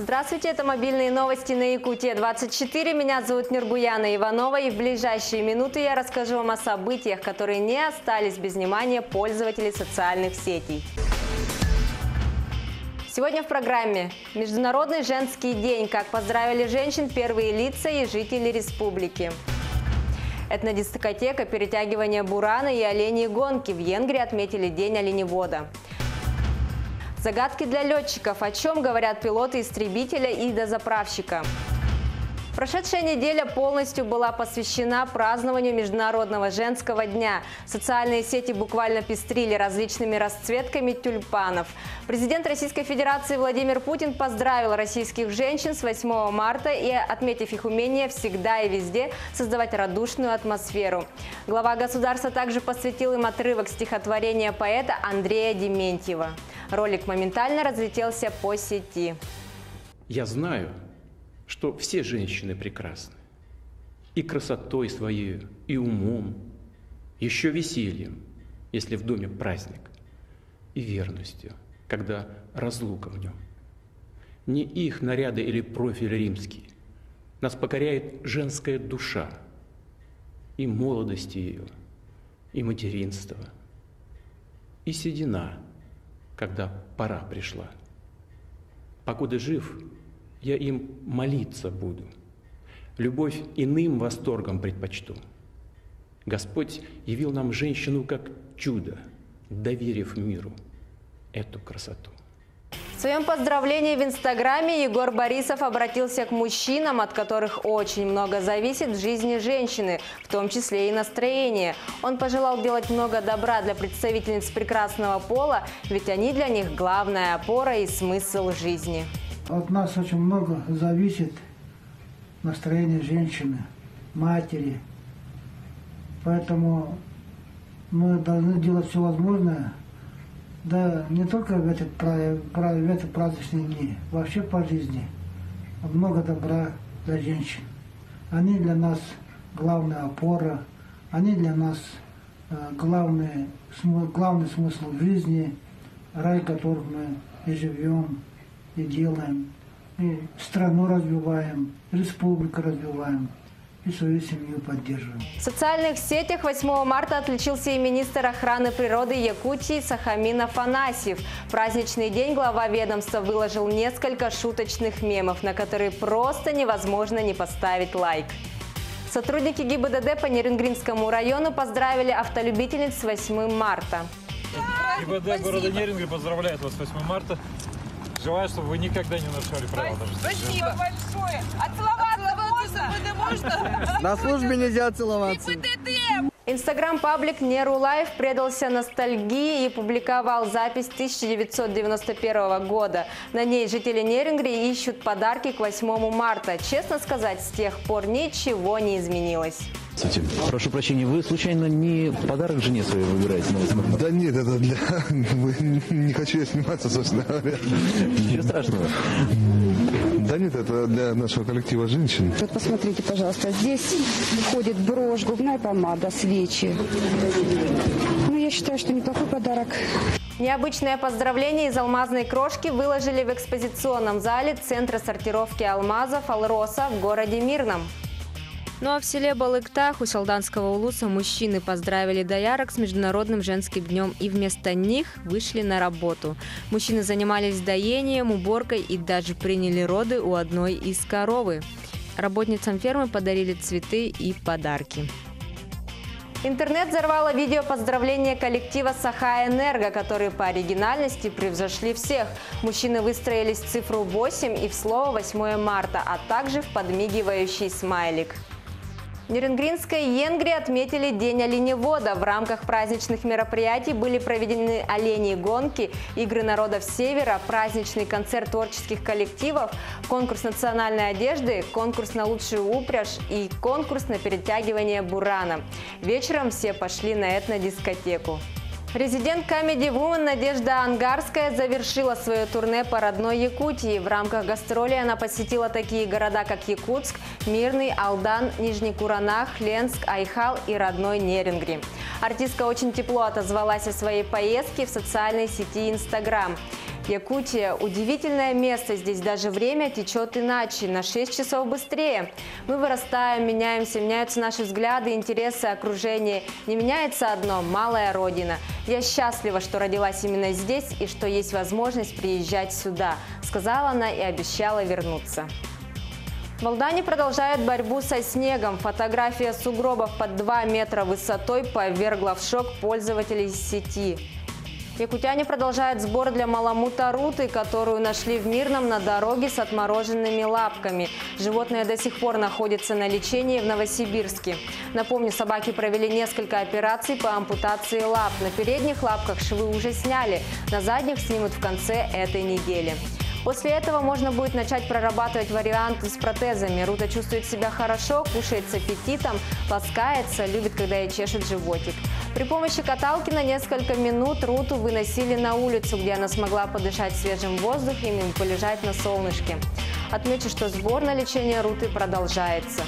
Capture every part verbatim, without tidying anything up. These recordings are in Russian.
Здравствуйте, это мобильные новости на Якутия двадцать четыре. Меня зовут Нургуяна Иванова, и в ближайшие минуты я расскажу вам о событиях, которые не остались без внимания пользователей социальных сетей. Сегодня в программе Международный женский день. Как поздравили женщин первые лица и жители республики. Этнодискотека, перетягивание бурана и оленьи гонки. В Венгрии отметили День оленевода. Загадки для летчиков. О чем говорят пилоты истребителя и дозаправщика. Прошедшая неделя полностью была посвящена празднованию Международного женского дня. Социальные сети буквально пестрили различными расцветками тюльпанов. Президент Российской Федерации Владимир Путин поздравил российских женщин с восьмого марта и, отметив их умение всегда и везде создавать радушную атмосферу. Глава государства также посвятил им отрывок стихотворения поэта Андрея Дементьева. Ролик моментально разлетелся по сети. Я знаю, что все женщины прекрасны. И красотой своей, и умом, еще весельем, если в доме праздник, и верностью, когда разлука в нем. Не их наряды или профиль римский, нас покоряет женская душа, и молодость ее, и материнство, и седина, когда пора пришла. Покуда жив, я им молиться буду, любовь иным восторгом предпочту. Господь явил нам женщину как чудо, доверив миру эту красоту. В своем поздравлении в Инстаграме Егор Борисов обратился к мужчинам, от которых очень много зависит в жизни женщины, в том числе и настроение. Он пожелал делать много добра для представительниц прекрасного пола, ведь они для них главная опора и смысл жизни. От нас очень много зависит настроение женщины, матери. Поэтому мы должны делать все возможное, да не только в этот, в этот праздничные дни, вообще по жизни. Много добра для женщин. Они для нас главная опора, они для нас главный, главный смысл жизни, рай, в котором мы и живем, и делаем, и страну развиваем, республику развиваем, и свою семью поддерживаем. В социальных сетях восьмого марта отличился и министр охраны природы Якутии Сахамин Афанасьев. В праздничный день глава ведомства выложил несколько шуточных мемов, на которые просто невозможно не поставить лайк. Сотрудники ГИБДД по Нерюнгринскому району поздравили автолюбительниц с восьмым марта. ГИБДД города Нерюнгри поздравляет вас с восьмым марта. Желаю, чтобы вы никогда не нарушали правила. Спасибо большое. А целоваться можно? На службе нельзя целоваться. Инстаграм-паблик Неру Лайф предался ностальгии и публиковал запись тысяча девятьсот девяносто первого года. На ней жители Нерюнгри ищут подарки к восьмому марта. Честно сказать, с тех пор ничего не изменилось. Прошу прощения, вы случайно не подарок жене своей выбираете? Да нет, это для... Не хочу я сниматься, собственно говоря. Ничего страшного. Да нет, это для нашего коллектива женщин. Вот посмотрите, пожалуйста, здесь входит брошь, губная помада, свечи. Ну, я считаю, что неплохой подарок. Необычное поздравление из алмазной крошки выложили в экспозиционном зале Центра сортировки алмазов «Алроса» в городе Мирном. Ну а в селе Балыктах у Салданского улуса мужчины поздравили доярок с Международным женским днем и вместо них вышли на работу. Мужчины занимались доением, уборкой и даже приняли роды у одной из коровы. Работницам фермы подарили цветы и подарки. Интернет взорвало видео поздравления коллектива «Саха-Энерго», которые по оригинальности превзошли всех. Мужчины выстроились в цифру восемь и в слово восьмое марта, а также в подмигивающий смайлик. В Нерюнгринской Йенгри отметили День оленевода. В рамках праздничных мероприятий были проведены оленьи гонки, игры народов Севера, праздничный концерт творческих коллективов, конкурс национальной одежды, конкурс на лучшую упряжь и конкурс на перетягивание бурана. Вечером все пошли на этнодискотеку. Резидент Comedy Woman Надежда Ангарская завершила свое турне по родной Якутии. В рамках гастролей она посетила такие города, как Якутск, Мирный, Алдан, Нижний Куранах, Ленск, Айхал и родной Нерюнгри. Артистка очень тепло отозвалась о своей поездке в социальной сети Instagram. Якутия – удивительное место, здесь даже время течет иначе, на шесть часов быстрее. Мы вырастаем, меняемся, меняются наши взгляды, интересы, окружение. Не меняется одно – малая родина. Я счастлива, что родилась именно здесь и что есть возможность приезжать сюда, сказала она и обещала вернуться. Молдане продолжают борьбу со снегом. Фотография сугробов под два метра высотой повергла в шок пользователей сети. Якутяне продолжают сбор для маламута Руты, которую нашли в Мирном на дороге с отмороженными лапками. Животное до сих пор находится на лечении в Новосибирске. Напомню, собаки провели несколько операций по ампутации лап. На передних лапках швы уже сняли, на задних снимут в конце этой недели. После этого можно будет начать прорабатывать варианты с протезами. Рута чувствует себя хорошо, кушает с аппетитом, ласкается, любит, когда ей чешет животик. При помощи каталки на несколько минут Руту выносили на улицу, где она смогла подышать свежим воздухом и полежать на солнышке. Отмечу, что сбор на лечение Руты продолжается.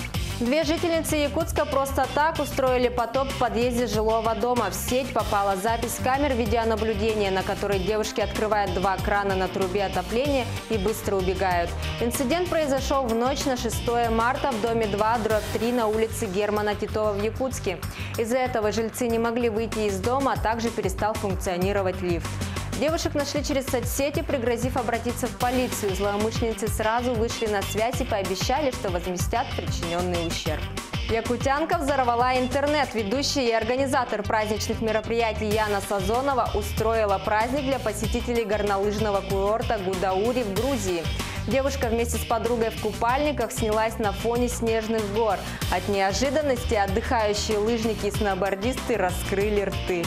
Две жительницы Якутска просто так устроили потоп в подъезде жилого дома. В сеть попала запись камер видеонаблюдения, на которой девушки открывают два крана на трубе отопления и быстро убегают. Инцидент произошел в ночь на шестое марта в доме два дробь три на улице Германа Титова в Якутске. Из-за этого жильцы не могли выйти из дома, а также перестал функционировать лифт. Девушек нашли через соцсети, пригрозив обратиться в полицию. Злоумышленницы сразу вышли на связь и пообещали, что возместят причиненный ущерб. Якутянка взорвала интернет. Ведущая и организатор праздничных мероприятий Яна Сазонова устроила праздник для посетителей горнолыжного курорта Гудаури в Грузии. Девушка вместе с подругой в купальниках снялась на фоне снежных гор. От неожиданности отдыхающие лыжники и сноубордисты раскрыли рты.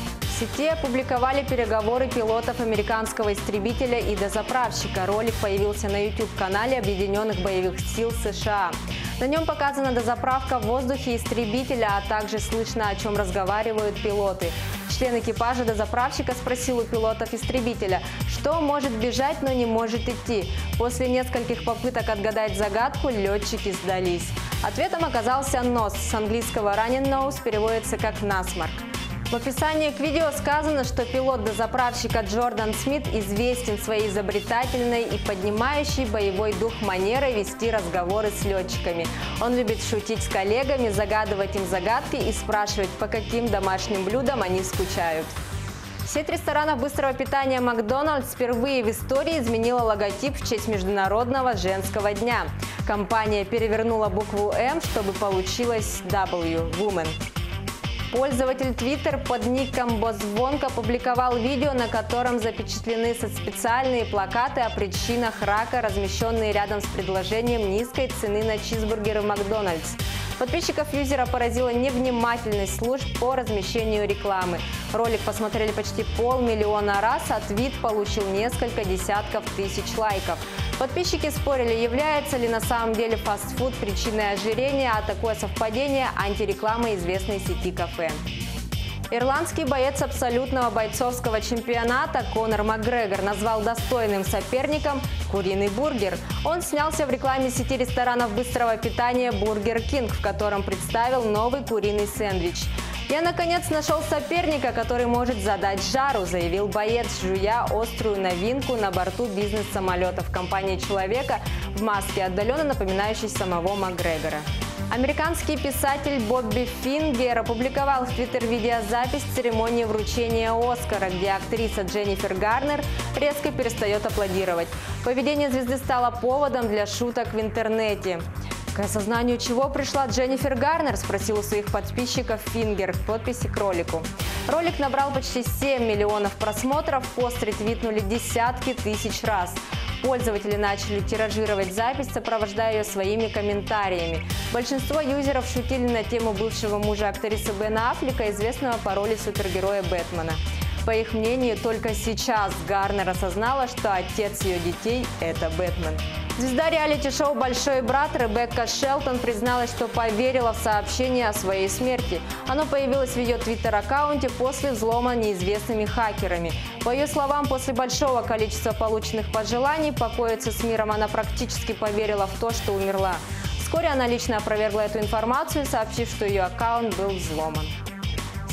В сети опубликовали переговоры пилотов американского истребителя и дозаправщика. Ролик появился на YouTube-канале Объединенных боевых сил США. На нем показана дозаправка в воздухе истребителя, а также слышно, о чем разговаривают пилоты. Член экипажа дозаправщика спросил у пилотов истребителя, что может бежать, но не может идти. После нескольких попыток отгадать загадку летчики сдались. Ответом оказался нос. С английского running nose переводится как насморк. В описании к видео сказано, что пилот дозаправщика Джордан Смит известен своей изобретательной и поднимающей боевой дух манерой вести разговоры с летчиками. Он любит шутить с коллегами, загадывать им загадки и спрашивать, по каким домашним блюдам они скучают. Сеть ресторанов быстрого питания «Макдональдс» впервые в истории изменила логотип в честь Международного женского дня. Компания перевернула букву «М», чтобы получилось «W» – «Woman». Пользователь Twitter под ником Бозвонк опубликовал видео, на котором запечатлены специальные плакаты о причинах рака, размещенные рядом с предложением низкой цены на чизбургеры в Макдональдс. Подписчиков юзера поразила невнимательность служб по размещению рекламы. Ролик посмотрели почти полмиллиона раз, а твит получил несколько десятков тысяч лайков. Подписчики спорили, является ли на самом деле фастфуд причиной ожирения, а такое совпадение – антиреклама известной сети кафе. Ирландский боец абсолютного бойцовского чемпионата Конор Макгрегор назвал достойным соперником куриный бургер. Он снялся в рекламе сети ресторанов быстрого питания «Бургер Кинг», в котором представил новый куриный сэндвич. «Я, наконец, нашел соперника, который может задать жару», – заявил боец, жуя острую новинку на борту бизнес-самолетов компании «Человека» в маске, отдаленно напоминающей самого Макгрегора. Американский писатель Бобби Фингер опубликовал в Твиттер видеозапись церемонии вручения «Оскара», где актриса Дженнифер Гарнер резко перестает аплодировать. Поведение звезды стало поводом для шуток в интернете. К осознанию чего пришла Дженнифер Гарнер, спросил у своих подписчиков Фингер в подписи к ролику. Ролик набрал почти семь миллионов просмотров, пост ретвитнули десятки тысяч раз. Пользователи начали тиражировать запись, сопровождая ее своими комментариями. Большинство юзеров шутили на тему бывшего мужа актрисы Бена Аффлека, известного по роли супергероя Бэтмена. По их мнению, только сейчас Гарнер осознала, что отец ее детей – это Бэтмен. Звезда реалити-шоу «Большой брат» Ребекка Шелтон призналась, что поверила в сообщение о своей смерти. Оно появилось в ее твиттер-аккаунте после взлома неизвестными хакерами. По ее словам, после большого количества полученных пожеланий покоиться с миром она практически поверила в то, что умерла. Вскоре она лично опровергла эту информацию, сообщив, что ее аккаунт был взломан.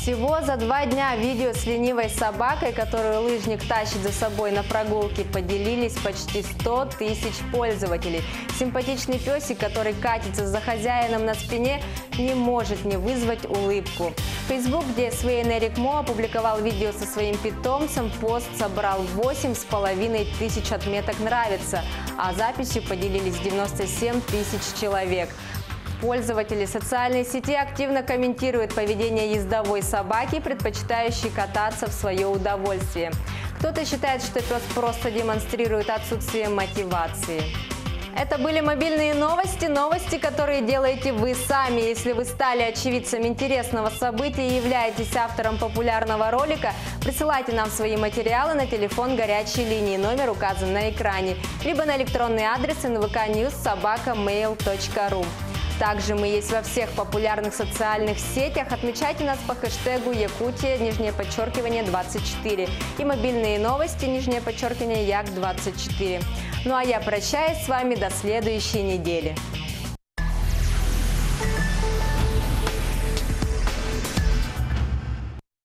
Всего за два дня видео с ленивой собакой, которую лыжник тащит за собой на прогулке, поделились почти сто тысяч пользователей. Симпатичный песик, который катится за хозяином на спине, не может не вызвать улыбку. Facebook, где Свейн Эрик Мо опубликовал видео со своим питомцем, пост собрал восемь с половиной тысяч отметок «Нравится», а записью поделились девяносто семь тысяч человек. Пользователи социальной сети активно комментируют поведение ездовой собаки, предпочитающей кататься в свое удовольствие. Кто-то считает, что пес просто демонстрирует отсутствие мотивации. Это были мобильные новости, новости, которые делаете вы сами. Если вы стали очевидцем интересного события и являетесь автором популярного ролика, присылайте нам свои материалы на телефон горячей линии, номер указан на экране, либо на электронный адрес эн вэ ка ньюс собака мейл точка ру. Также мы есть во всех популярных социальных сетях. Отмечайте нас по хэштегу Якутия, нижнее подчеркивание, двадцать четыре. И мобильные новости, нижнее подчеркивание, Як двадцать четыре. Ну а я прощаюсь с вами до следующей недели.